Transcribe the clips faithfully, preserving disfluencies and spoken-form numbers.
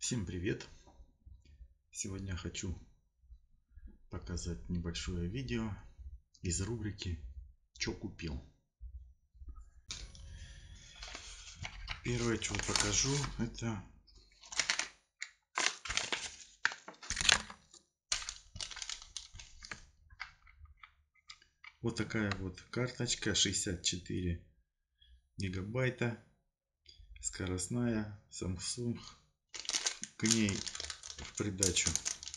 Всем привет! Сегодня хочу показать небольшое видео из рубрики «Чё купил?». Первое, что покажу, это вот такая вот карточка шестьдесят четыре гигабайта, скоростная, Samsung. К ней в придачу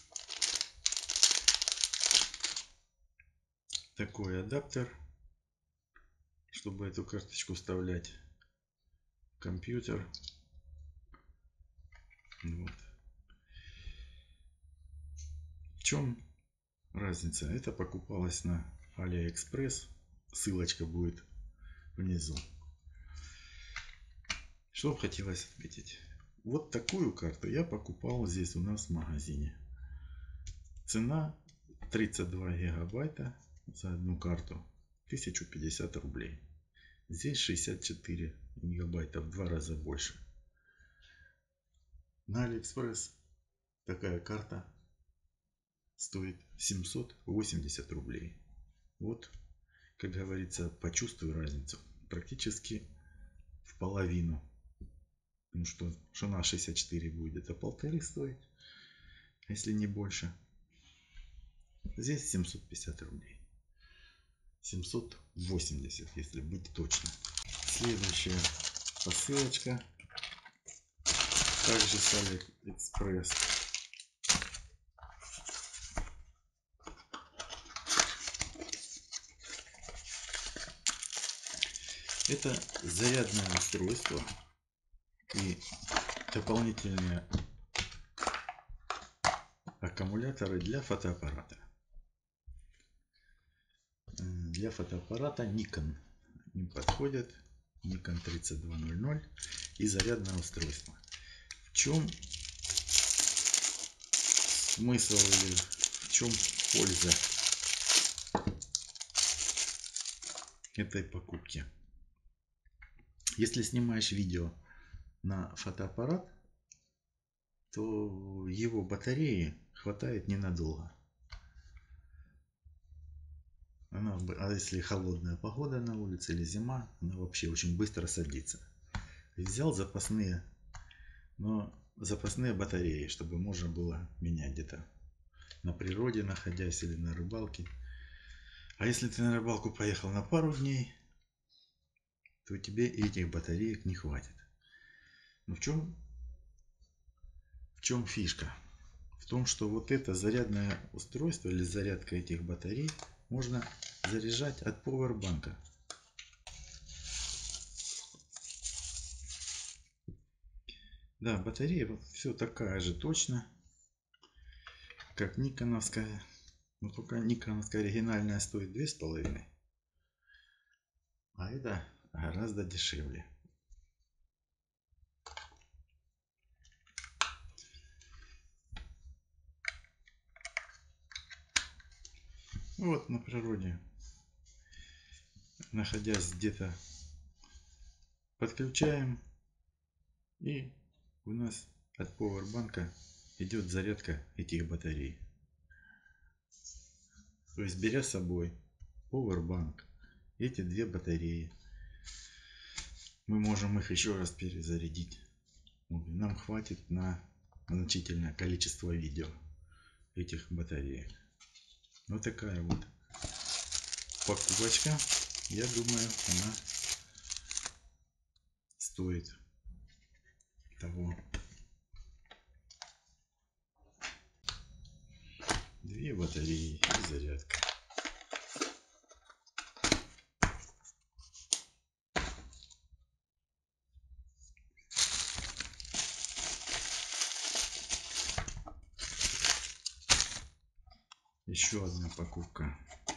такой адаптер, чтобы эту карточку вставлять в компьютер. Вот. В чем разница? Это покупалось на AliExpress. Ссылочка будет внизу. Что хотелось отметить? Вот такую карту я покупал здесь у нас в магазине. Цена тридцать два гигабайта за одну карту. тысяча пятьдесят рублей. Здесь шестьдесят четыре гигабайта, в два раза больше. На AliExpress такая карта стоит семьсот восемьдесят рублей. Вот, как говорится, почувствую разницу. Практически в половину. Ну что, что на шестьдесят четыре будет где-то полторы стоить, если не больше. Здесь семьсот пятьдесят рублей. семьсот восемьдесят, если быть точно. Следующая посылочка. Также с AliExpress. Это зарядное устройство и дополнительные аккумуляторы для фотоаппарата. Для фотоаппарата Nikon им подходят. Nikon тридцать два ноль ноль и зарядное устройство. В чем смысл или в чем польза этой покупки? Если снимаешь видео на фотоаппарат, то его батареи хватает ненадолго. Она, а если холодная погода на улице или зима, она вообще очень быстро садится. И взял запасные, но запасные батареи, чтобы можно было менять где-то на природе, находясь, или на рыбалке. А если ты на рыбалку поехал на пару дней, то тебе этих батареек не хватит. Но в чем, в чем фишка? В том, что вот это зарядное устройство или зарядка этих батарей можно заряжать от повербанка. Да, батарея все такая же точно, как никоновская. Но только никоновская оригинальная стоит две с половиной, а это гораздо дешевле. Вот на природе, находясь где-то, подключаем, и у нас от повербанка идет зарядка этих батарей. То есть, беря с собой повербанк, эти две батареи, мы можем их еще раз перезарядить. Нам хватит на значительное количество видео этих батареек. Вот такая вот покупочка. Я думаю, она стоит того. Две батареи и зарядка. Еще одна покупка.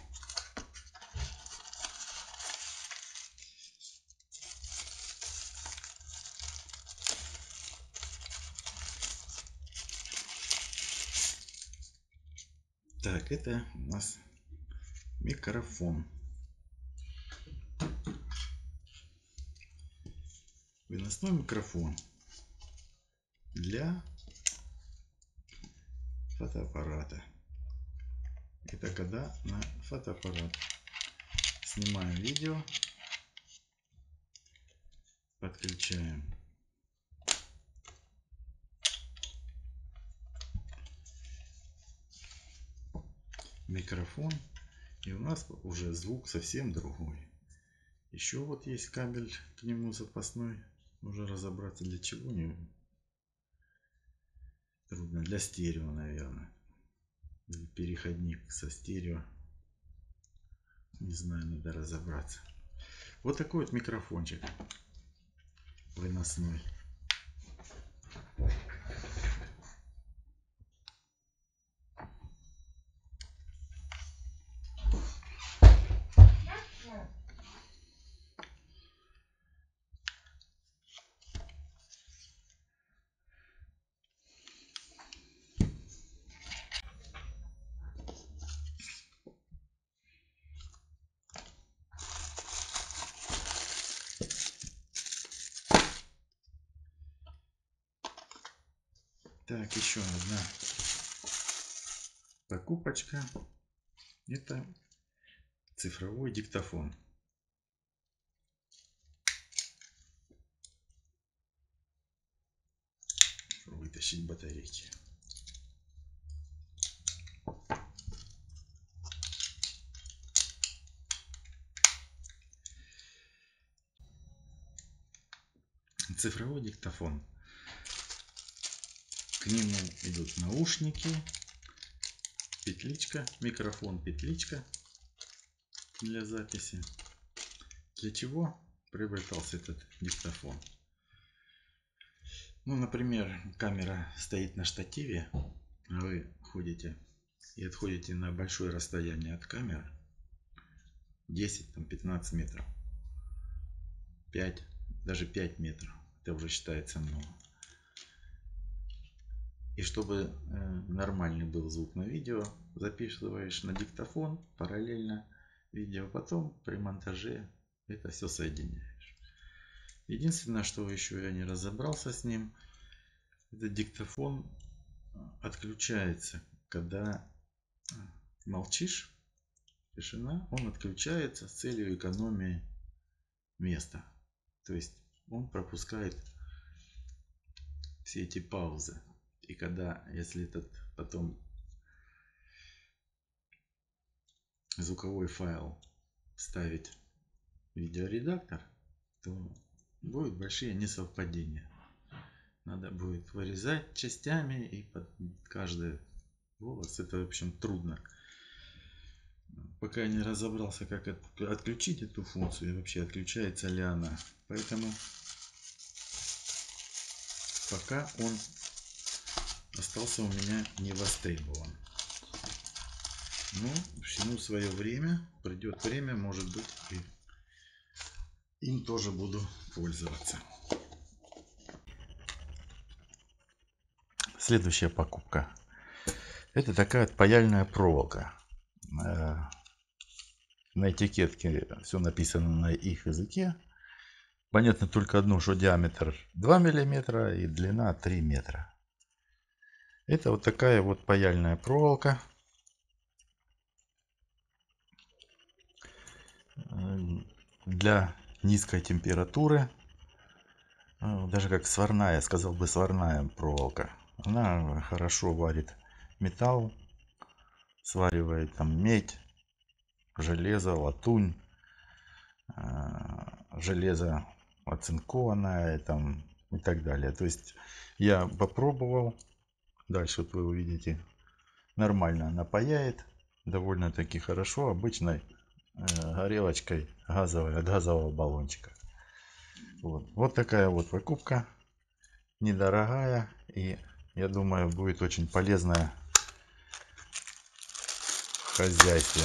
Так, это у нас микрофон. Выносной микрофон для фотоаппарата. Это когда на фотоаппарат снимаем видео, подключаем микрофон, и у нас уже звук совсем другой. Еще вот есть кабель к нему запасной, уже разобраться для чего не трудно, для стерео, наверное, или переходник со стерео, не знаю, надо разобраться. Вот такой вот микрофончик выносной. Так, еще одна покупочка. Это цифровой диктофон. Вытащить батарейки. Цифровой диктофон. К нему идут наушники, петличка, микрофон, петличка для записи. Для чего приобретался этот диктофон? Ну, например, камера стоит на штативе, а вы ходите и отходите на большое расстояние от камеры, десять-пятнадцать метров, пять, даже пять метров, это уже считается много. И чтобы нормальный был звук на видео, записываешь на диктофон параллельно видео, потом при монтаже это все соединяешь. Единственное, что еще я не разобрался с ним, этот диктофон отключается, когда молчишь, тишина, он отключается с целью экономии места. То есть он пропускает все эти паузы. И когда, если этот потом звуковой файл вставить в видеоредактор, то будут большие несовпадения. Надо будет вырезать частями и под каждый голос. Это, в общем, трудно. Пока я не разобрался, как отключить эту функцию и вообще отключается ли она. Поэтому пока он остался у меня не востребован. Но всему свое время. Придет время, может быть, и им тоже буду пользоваться. Следующая покупка. Это такая вот паяльная проволока. На этикетке все написано на их языке. Понятно только одно, что диаметр два миллиметра и длина три метра. Это вот такая вот паяльная проволока. Для низкой температуры. Даже как сварная, сказал бы, сварная проволока. Она хорошо варит металл. Сваривает там медь, железо, латунь, железо оцинкованное там и так далее. То есть я попробовал. Дальше вот вы увидите, нормально она паяет, довольно-таки хорошо, обычной горелочкой газовой от газового баллончика. Вот. Вот такая вот покупка, недорогая, и я думаю, будет очень полезная в хозяйстве.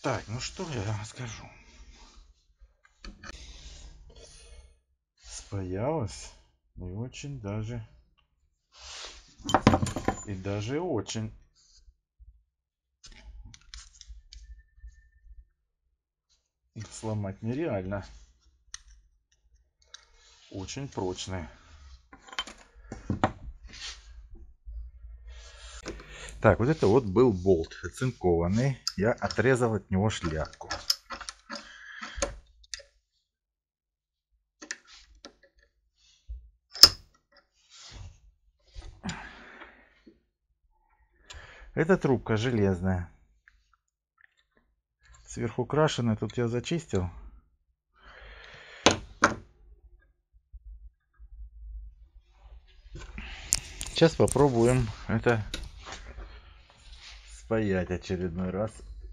Так, ну что я вам скажу. Спаялась и очень даже, и даже очень. Их сломать нереально. Очень прочные. Так, вот это вот был болт оцинкованный. Я отрезал от него шляпку. Эта трубка железная. Сверху крашеная. Тут я зачистил. Сейчас попробуем это спаять очередной раз.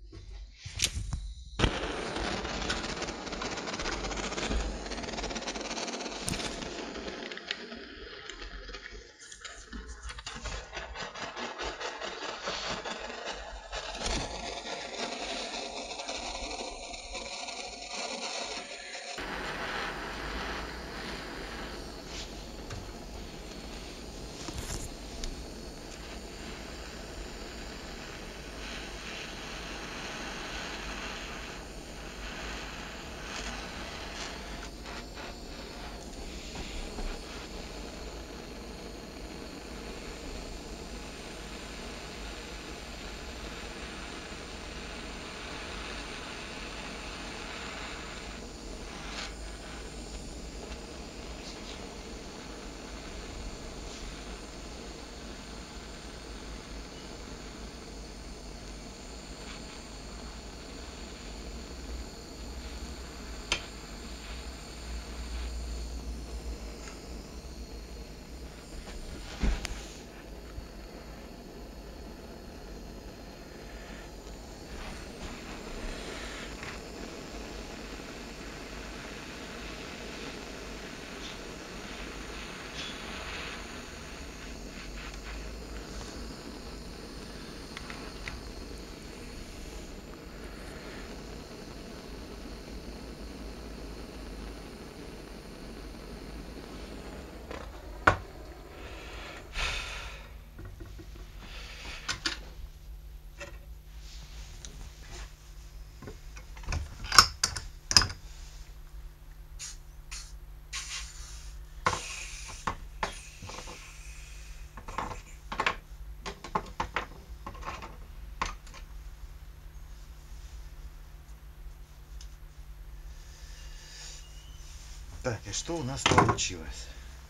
Так, и что у нас получилось?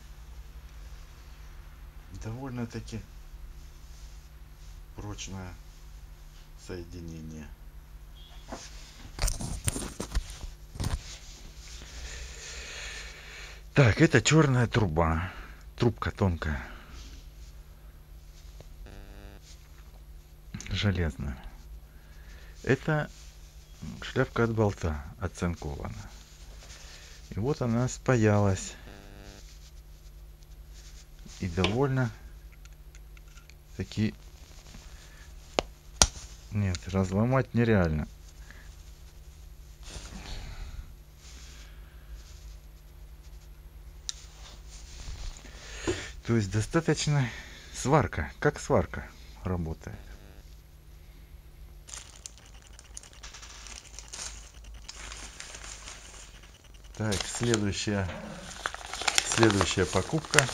Довольно-таки прочное соединение. Так, это черная труба. Трубка тонкая. Железная. Это шляпка от болта оцинкована. И вот она спаялась. И довольно таки... Нет, разломать нереально. То есть достаточно сварка, как сварка работает. Так, следующая, следующая покупка.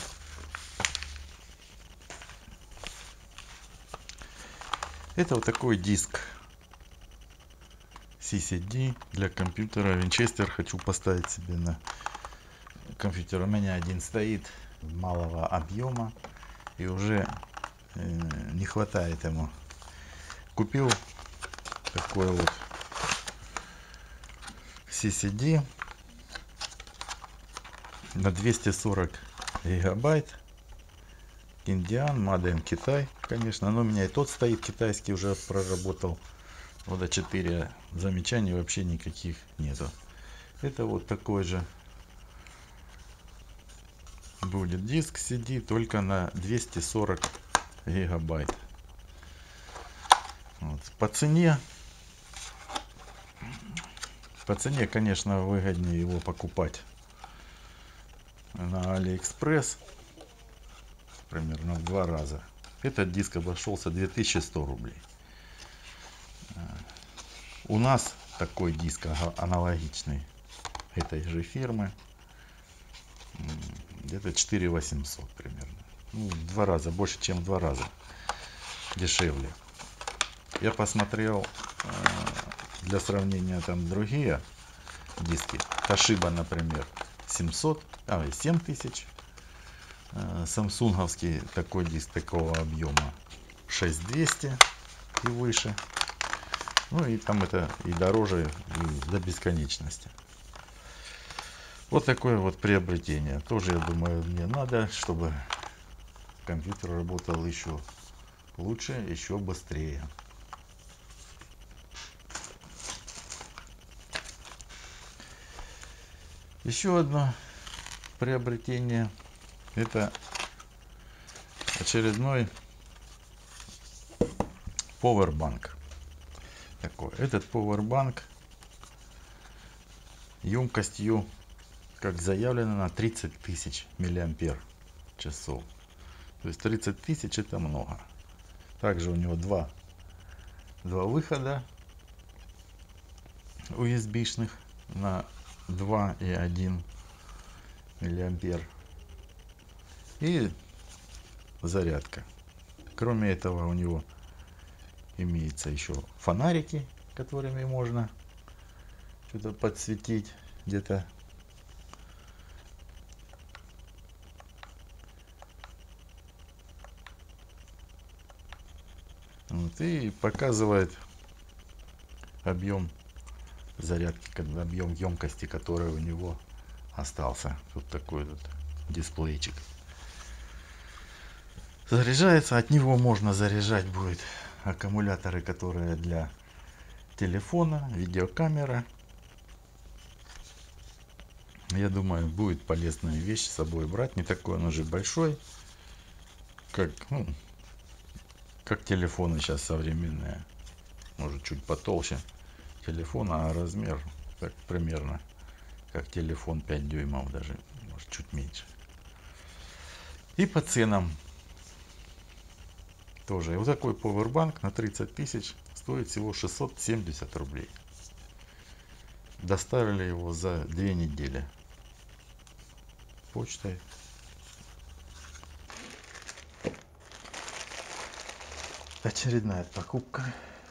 Это вот такой диск си си ди для компьютера Winchester. Хочу поставить себе на компьютер. У меня один стоит малого объема и уже э, не хватает ему. Купил такой вот си си ди на двести сорок гигабайт. Индиан, Маден, Китай, конечно, но у меня и тот стоит китайский, уже проработал года четыре, замечаний вообще никаких нету. Это вот такой же будет диск си ди, только на двести сорок гигабайт. Вот. По цене По цене, конечно, выгоднее его покупать на Алиэкспресс примерно в два раза. Этот диск обошелся две тысячи сто рублей. У нас такой диск аналогичный этой же фирмы где-то четыре тысячи восемьсот примерно. Ну, в два раза, больше чем в два раза дешевле. Я посмотрел для сравнения там другие диски. Toshiba, например, семьсот, а, семь тысяч. Самсунговский такой диск такого объема шесть тысяч двести и выше. Ну и там это и дороже, и до бесконечности. Вот такое вот приобретение. Тоже, я думаю, мне надо, чтобы компьютер работал еще лучше, еще быстрее. Еще одно приобретение. Это очередной Powerbank. Такой. Этот Powerbank емкостью, как заявлено, на тридцать тысяч миллиампер часов. То есть тридцать тысяч это много. Также у него два, два выхода ю эс би-шных на два и один миллиампер. И зарядка. Кроме этого у него имеется еще фонарики, которыми можно что-то подсветить где-то. Вот, и показывает объем зарядки, объем емкости, который у него остался. Тут такой вот дисплейчик. Заряжается, от него можно заряжать будет аккумуляторы, которые для телефона, видеокамера. Я думаю, будет полезная вещь с собой брать. Не такой он уже большой, как, ну, как телефоны сейчас современные. Может, чуть потолще телефона, а размер так примерно как телефон пять дюймов, даже может чуть меньше. И по ценам тоже. И вот такой Powerbank на тридцать тысяч стоит всего шестьсот семьдесят рублей. Доставили его за две недели почтой. Очередная покупка.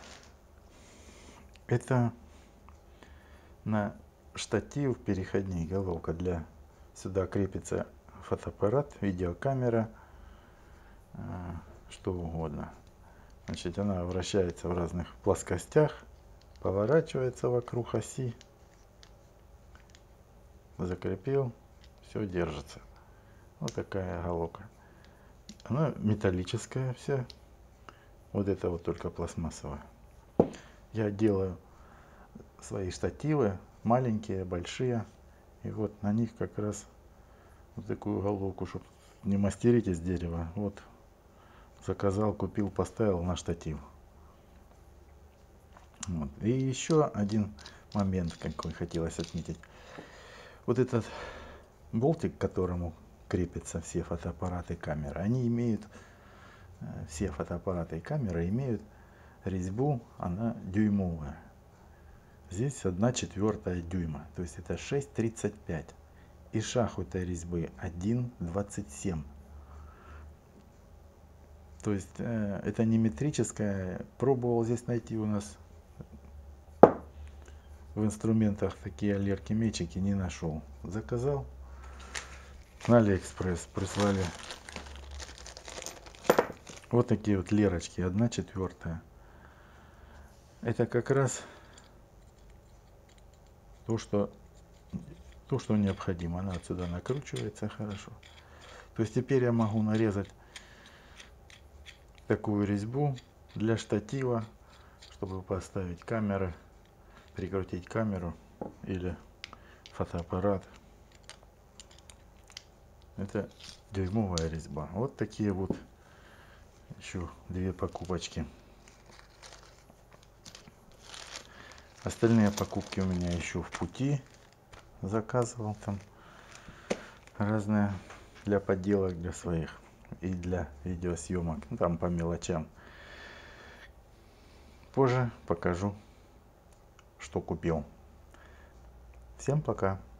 Это на штатив переходник, головка для, сюда крепится фотоаппарат, видеокамера, что угодно. Значит, она вращается в разных плоскостях, поворачивается вокруг оси, закрепил, все держится. Вот такая головка. Она металлическая вся. Вот это вот только пластмассовая. Я делаю свои штативы, маленькие, большие. И вот на них как раз вот такую головку, чтобы не мастерить из дерева. Вот заказал, купил, поставил на штатив. Вот. И еще один момент, какой хотелось отметить. Вот этот болтик, к которому крепятся все фотоаппараты и камеры, они имеют, все фотоаппараты и камеры имеют резьбу, она дюймовая. Здесь одна четвертая дюйма, то есть это шесть тридцать пять. И шаг у этой резьбы один двадцать семь. То есть э, это не метрическая. Пробовал здесь найти у нас в инструментах такие аллерки-метчики, не нашел. Заказал на Алиэкспресс, прислали вот такие вот лерочки, одна четвертая. Это как раз то, что то, что необходимо. Она отсюда накручивается хорошо. То есть теперь я могу нарезать такую резьбу для штатива, чтобы поставить камеры, прикрутить камеру или фотоаппарат. Это дюймовая резьба. Вот такие вот еще две покупочки. Остальные покупки у меня еще в пути. Заказывал там разные для подделок, для своих и для видеосъемок. Ну, там по мелочам. Позже покажу, что купил. Всем пока.